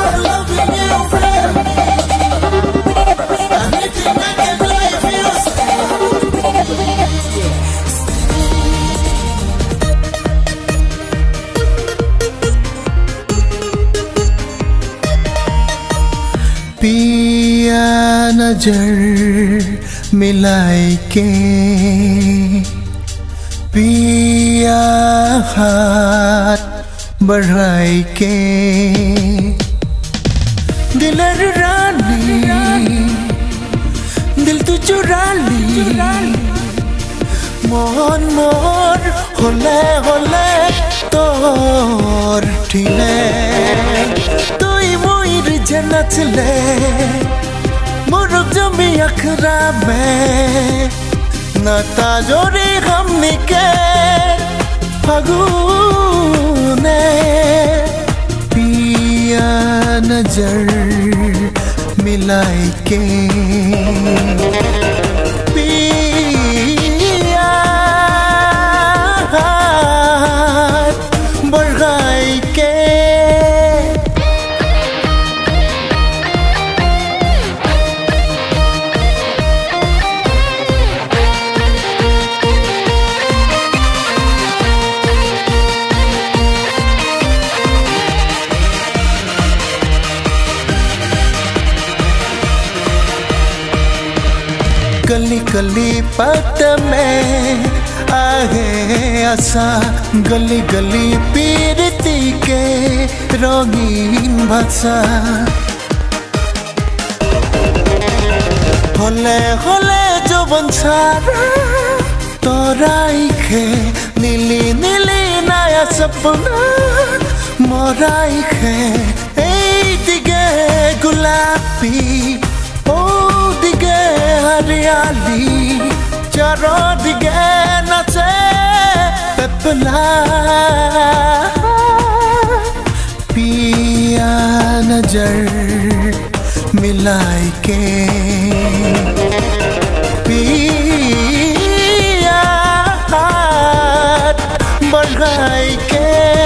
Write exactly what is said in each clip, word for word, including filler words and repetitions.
पिया नजर मिलाए के पिया हाथ बढ़ाए के दिलर रानी दिल तू चुरा ली मोहन मोर होले होले तोर ठीले तुई मोइर जनचले मुरुक जमी अखरा में नाता जोड़ी हमनी के फगुने पिया नजर मिलाए के पिया हाथ बढ़ाए के गली गली पत में आहे आशा गली गली पीरती के रंगीन भाषा होले होले जो बंसारा तोराई खे नीली नीली नया सपना मोराई खे ए दिगे गुलाबी हरियाली चारों दिगे नचे पेपला पिया नजर मिलाए के पिया हाथ बढ़ाए के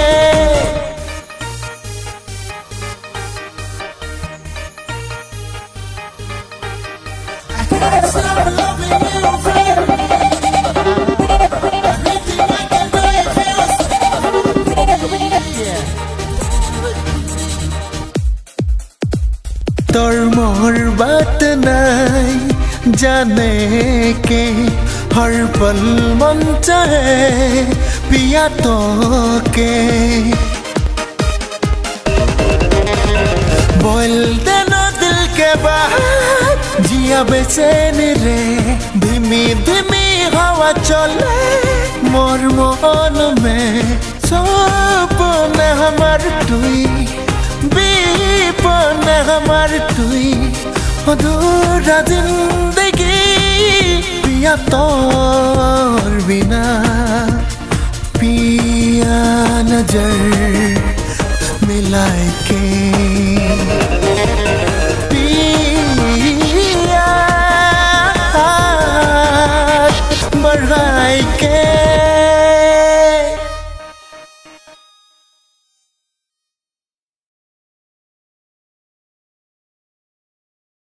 तोर मोर बात नहीं जाने के हर पल मन चाहे पिया तो के बोल देना दिल के बाहर जिया बेचैन रे धीमी धीमी हवा चले मोर मन में सपने हमार टुई विपन हमार टुई अधूरा जिंदगी